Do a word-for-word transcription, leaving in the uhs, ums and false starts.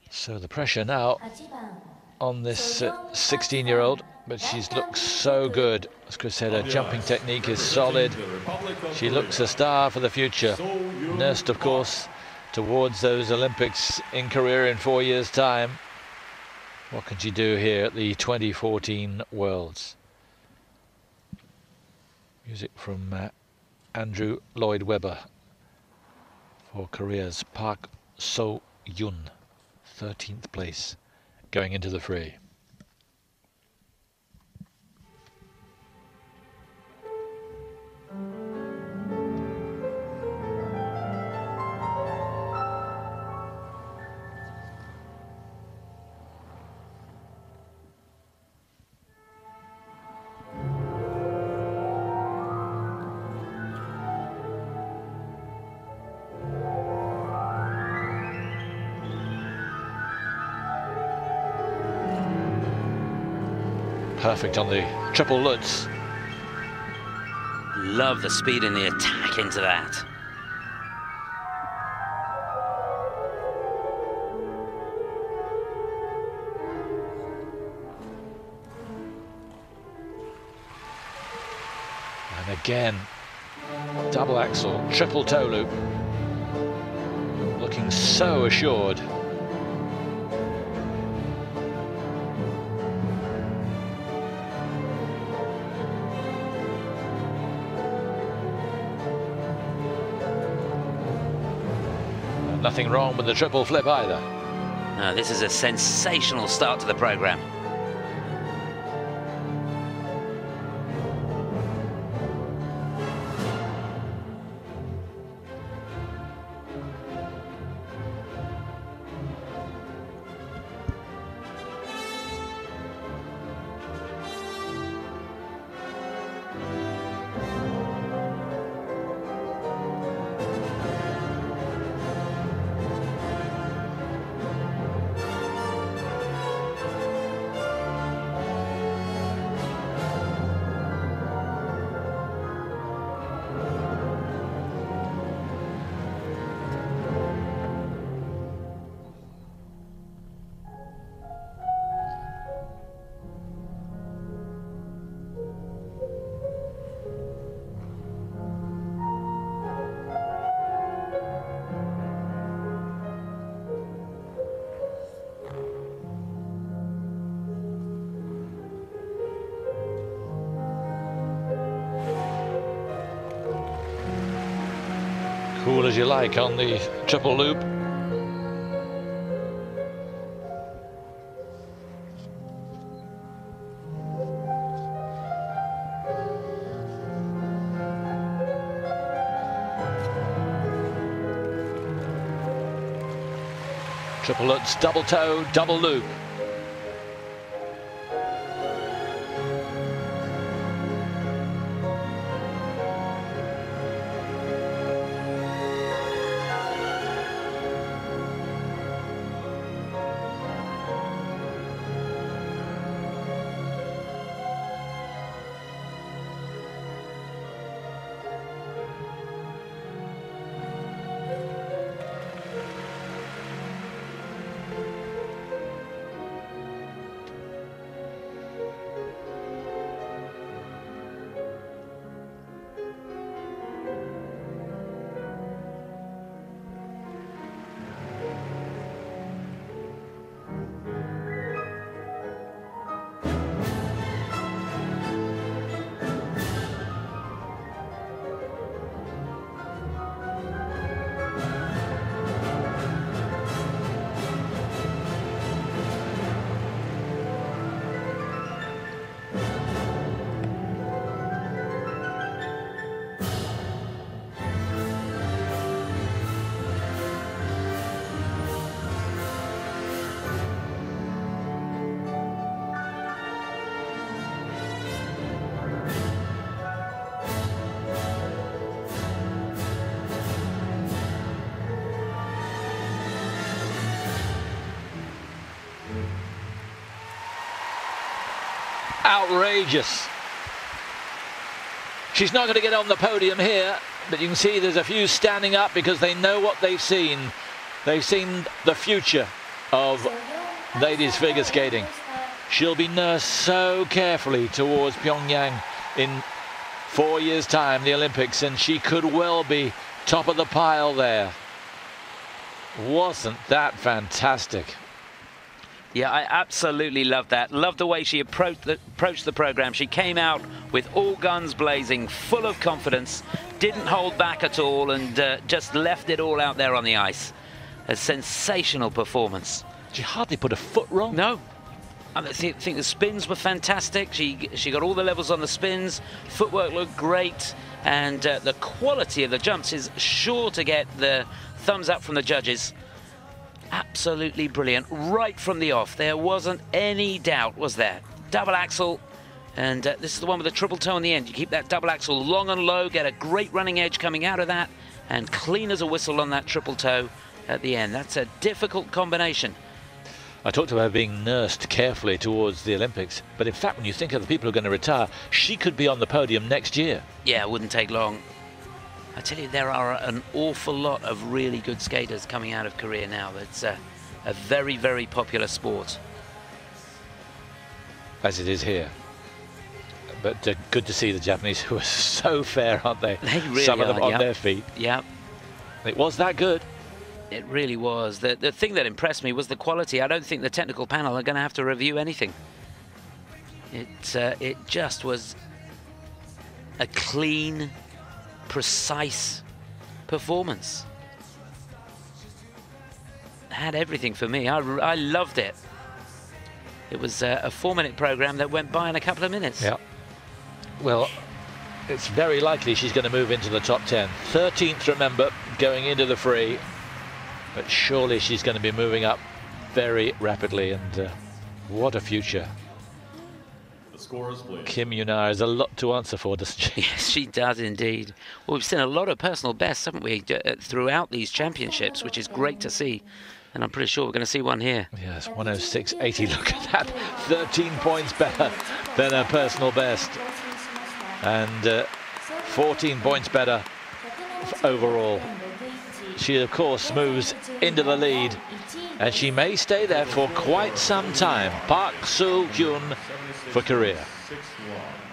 So the pressure now on this sixteen-year-old, but she looks so good. As Chris said, her jumping technique is solid. She looks a star for the future. Nursed, of course, towards those Olympics in Korea in four years' time. What can she do here at the twenty fourteen Worlds? Music from uh, Andrew Lloyd Webber for Korea's Park So-yoon, thirteenth place, going into the free. Perfect on the triple Lutz. Love the speed and the attack into that. And again, double axel, triple toe loop. Looking so assured. Nothing wrong with the triple flip either. No, this is a sensational start to the program. Cool as you like on the triple loop. Triple Lutz, double toe, double loop. Outrageous. She's not going to get on the podium here, but you can see there's a few standing up because they know what they've seen. They've seen the future of ladies figure skating. She'll be nursed so carefully towards Pyongyang in four years' time, the Olympics, and she could well be top of the pile there. Wasn't that fantastic? Yeah, I absolutely loved that. Loved the way she approached the, approached the program. She came out with all guns blazing, full of confidence, didn't hold back at all, and uh, just left it all out there on the ice. A sensational performance. She hardly put a foot wrong. No. I th think the spins were fantastic. She, she got all the levels on the spins. Footwork looked great. And uh, the quality of the jumps is sure to get the thumbs up from the judges. Absolutely brilliant, right from the off. There wasn't any doubt, was there? Double axel, and uh, this is the one with the triple toe in the end. You keep that double axel long and low, get a great running edge coming out of that, and clean as a whistle on that triple toe at the end. That's a difficult combination. I talked about her being nursed carefully towards the Olympics, but in fact, when you think of the people who are going to retire, she could be on the podium next year. Yeah, it wouldn't take long. I tell you, there are an awful lot of really good skaters coming out of Korea now. It's a, a very, very popular sport. As it is here. But uh, good to see the Japanese, who are so fair, aren't they? They really Some of them are, on yep. their feet. Yeah. It was that good. It really was. The, the thing that impressed me was the quality. I don't think the technical panel are going to have to review anything. It, uh, it just was a clean, precise performance. Had everything for me. I, I loved it. It was uh, a four-minute program that went by in a couple of minutes. Yeah. Well, it's very likely she's going to move into the top ten. thirteenth, remember, going into the free. But surely she's going to be moving up very rapidly, and uh, what a future. The scores, please. Kim Yuna has a lot to answer for, doesn't she? Yes, she does indeed. Well, we've seen a lot of personal bests, haven't we, uh, throughout these championships, which is great to see. And I'm pretty sure we're going to see one here. Yes, one oh six eighty. Look at that. thirteen points better than her personal best. And uh, fourteen points better overall. She, of course, moves into the lead, and she may stay there for quite some time. Park Soo-hyun for Korea. six one.